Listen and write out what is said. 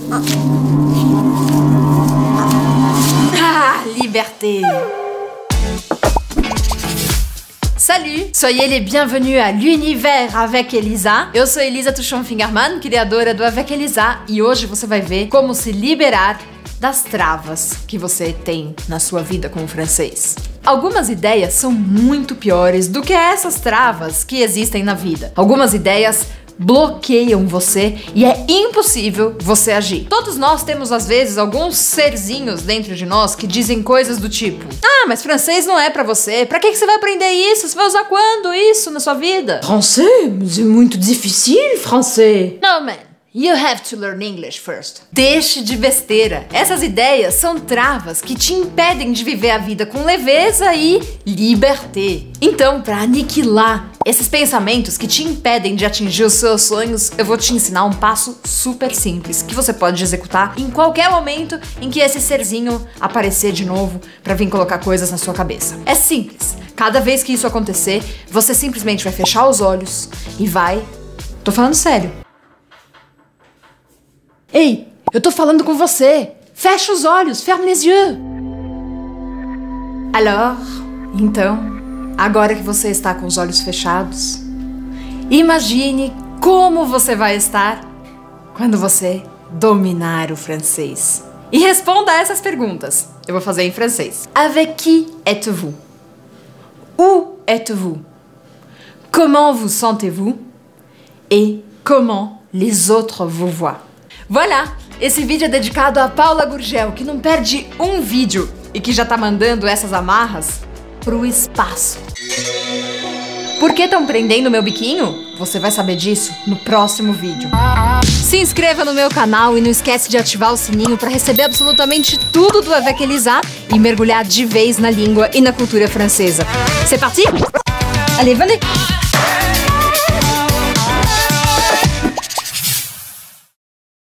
Ah, liberté! Salut! Soyez les bienvenus a l'Univers avec Elisa. Eu sou Elisa Tuchon-Fingerman, criadora do Avec Elisa, e hoje você vai ver como se liberar das travas que você tem na sua vida com o francês. Algumas ideias são muito piores do que essas travas que existem na vida. Algumas ideias bloqueiam você e é impossível você agir. Todos nós temos, às vezes, alguns serzinhos dentro de nós que dizem coisas do tipo: ah, mas francês não é pra você. Pra que você vai aprender isso? Você vai usar quando isso na sua vida? Français? Mas é muito difícil, français. No, man. You have to learn English first. Deixe de besteira. Essas ideias são travas que te impedem de viver a vida com leveza e liberté. Então, para aniquilar esses pensamentos que te impedem de atingir os seus sonhos, eu vou te ensinar um passo super simples que você pode executar em qualquer momento em que esse serzinho aparecer de novo para vir colocar coisas na sua cabeça. É simples. Cada vez que isso acontecer, você simplesmente vai fechar os olhos e vai... Tô falando sério. Ei, eu tô falando com você. Fecha os olhos, ferme les yeux. Alors, então, agora que você está com os olhos fechados, imagine como você vai estar quando você dominar o francês. E responda a essas perguntas. Eu vou fazer em francês. Avec qui êtes-vous? Où êtes-vous? Comment vous sentez-vous? Et comment les autres vous voient? Voilà! Esse vídeo é dedicado a Paula Gurgel, que não perde um vídeo e que já tá mandando essas amarras pro espaço. Por que estão prendendo meu biquinho? Você vai saber disso no próximo vídeo. Se inscreva no meu canal e não esquece de ativar o sininho para receber absolutamente tudo do Avec Elisa e mergulhar de vez na língua e na cultura francesa. C'est parti? Allez, venez!